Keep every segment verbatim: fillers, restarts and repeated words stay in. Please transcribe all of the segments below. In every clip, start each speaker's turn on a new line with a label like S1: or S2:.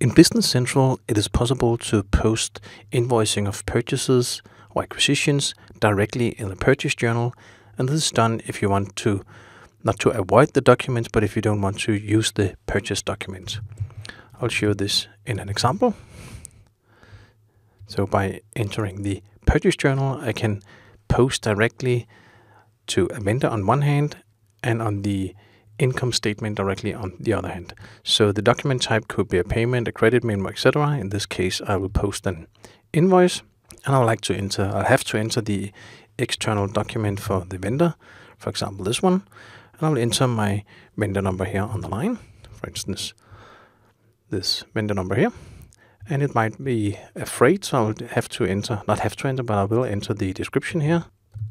S1: In Business Central, it is possible to post invoicing of purchases or acquisitions directly in the purchase journal, and this is done if you want to, not to avoid the document, but if you don't want to use the purchase document. I'll show this in an example. So by entering the purchase journal, I can post directly to a vendor on one hand and on the income statement directly on the other hand. So the document type could be a payment, a credit memo, et cetera. In this case, I will post an invoice, and I would like to enter, I have to enter the external document for the vendor, for example, this one, and I will enter my vendor number here on the line, for instance, this vendor number here, and it might be a freight, so I will have to enter, not have to enter, but I will enter the description here,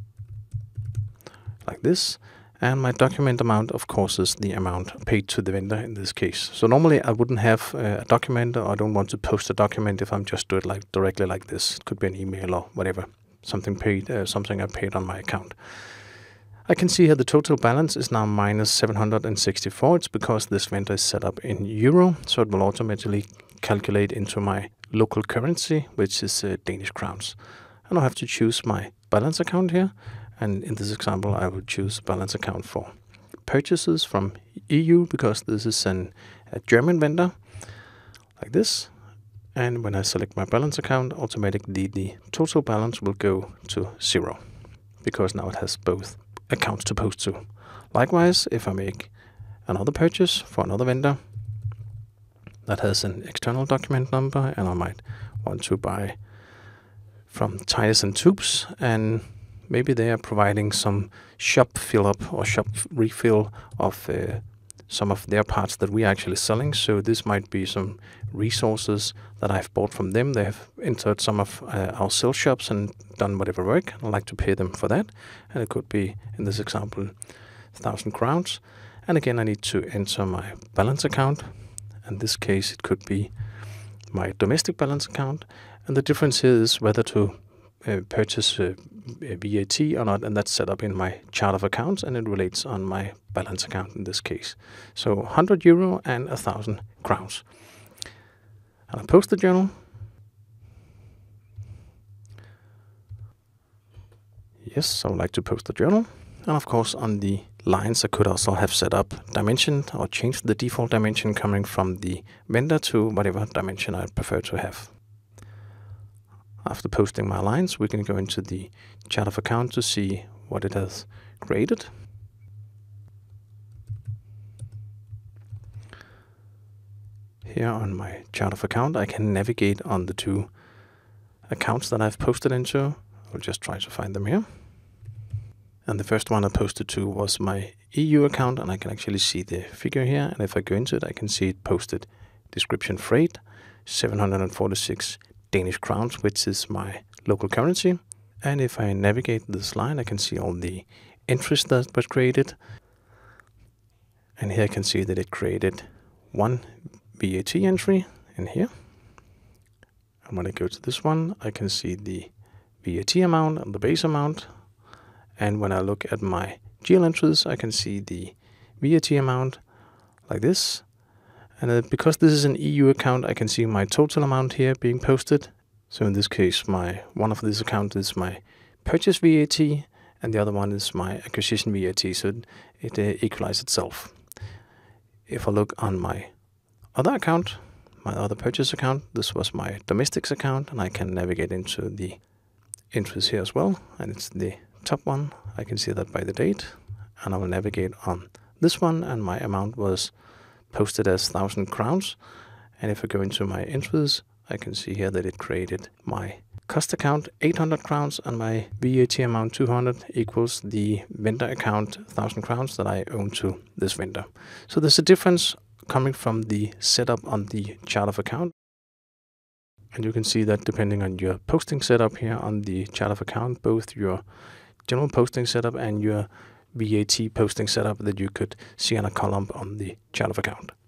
S1: like this. And my document amount, of course, is the amount paid to the vendor in this case. So normally I wouldn't have a document, or I don't want to post a document if I'm just do it like directly like this. It could be an email or whatever, something paid, uh, something I paid on my account. I can see here the total balance is now minus seven hundred sixty-four. It's because this vendor is set up in euro, so it will automatically calculate into my local currency, which is uh, Danish crowns. And I'll have to choose my balance account here. And in this example, I will choose a balance account for purchases from E U, because this is an, a German vendor, like this. And when I select my balance account, automatically the total balance will go to zero, because now it has both accounts to post to. Likewise, if I make another purchase for another vendor that has an external document number, and I might want to buy from Tires and Tubes, and maybe they are providing some shop fill-up or shop refill of uh, some of their parts that we are actually selling. So this might be some resources that I've bought from them. They have entered some of uh, our sales shops and done whatever work. I'd like to pay them for that. And it could be, in this example, one thousand crowns. And again, I need to enter my balance account. In this case, it could be my domestic balance account. And the difference here is whether to uh, purchase uh, V A T or not, and that's set up in my chart of accounts, and it relates on my balance account in this case. So one hundred euro and one thousand crowns. And I post the journal. Yes, I would like to post the journal. And of course, on the lines, I could also have set up dimension or changed the default dimension coming from the vendor to whatever dimension I prefer to have. After posting my lines, we can go into the chart of account to see what it has created. Here on my chart of account, I can navigate on the two accounts that I've posted into. I'll just try to find them here. And the first one I posted to was my E U account, and I can actually see the figure here. And if I go into it, I can see it posted description freight, seven hundred forty-six Danish crowns, which is my local currency. And if I navigate this line, I can see all the entries that was created. And here I can see that it created one V A T entry in here. And when I go to this one, I can see the V A T amount and the base amount. And when I look at my G L entries, I can see the V A T amount like this. And uh, because this is an E U account, I can see my total amount here being posted. So in this case, my one of this account is my purchase V A T, and the other one is my acquisition V A T. So it, it uh, equalizes itself. If I look on my other account, my other purchase account, this was my domestics account, and I can navigate into the entries here as well. And it's the top one. I can see that by the date, and I will navigate on this one, and my amount was posted as one thousand crowns. And if I go into my entries, I can see here that it created my cost account eight hundred crowns, and my V A T amount two hundred equals the vendor account one thousand crowns that I own to this vendor. So there's a difference coming from the setup on the chart of account. And you can see that depending on your posting setup here on the chart of account, both your general posting setup and your V A T posting setup, that you could see on a column on the chart of account.